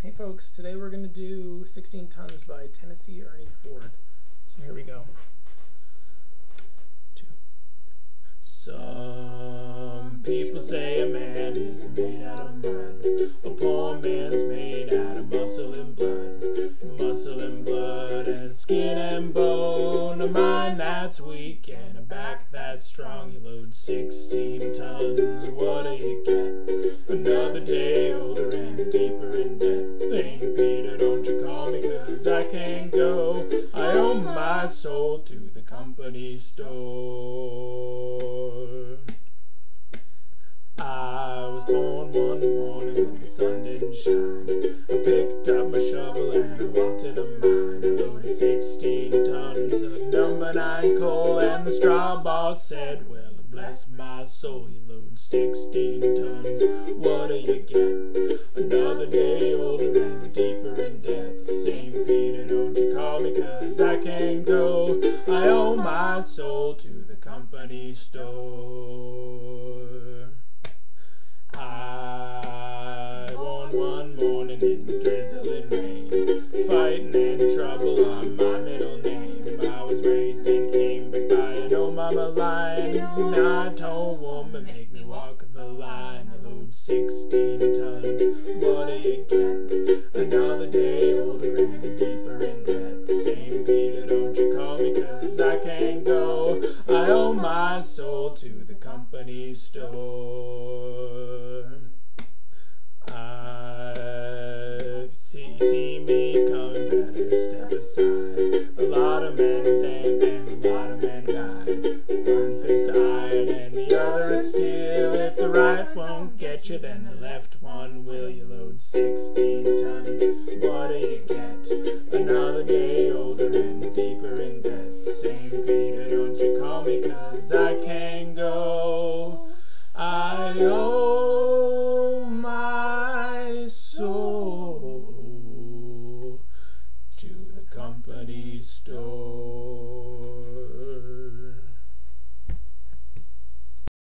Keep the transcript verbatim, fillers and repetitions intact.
Hey folks, today we're going to do sixteen tons by Tennessee Ernie Ford. So here we go. Two. Some people say a man is made out of mud. A poor man's made out of muscle and blood. Muscle and blood and skin and bone. A mind that's weak and a back that's strong. You load sixteen tons, what do you get? Another day older and deeper in debt. Saint Peter, don't you call me, cause I can't go. I owe my soul to the company store. I was born one morning when the sun didn't shine. I picked up my shovel and I wanted a mine. I loaded sixteen tons of number nine coal, and the straw boss said, well, bless my soul, you load sixteen tons, what do you get? Another day older and deeper in death. Saint Peter, don't you call me, cause I can't go. I owe my soul to the company store. I born one morning in the drizzling rain. Fighting and trouble are my middle name. I was raised and came back by an old mama lion. Not old woman, make me walk the line. You load sixteen tons, what do you get? Another day older and deeper in debt. Saint Peter, don't you call me, cause I can't go. I owe my soul to the company store. I see, see me coming, better step aside. A lot of men dead and a lot of men died. Firm fist iron and the other is steel. If the right won't get you, then the left one will. You load sixteen tons, what do you get? Another day older and deeper in debt. Saint Peter, don't you call me, cause I can't go. I owe my soul to the company store.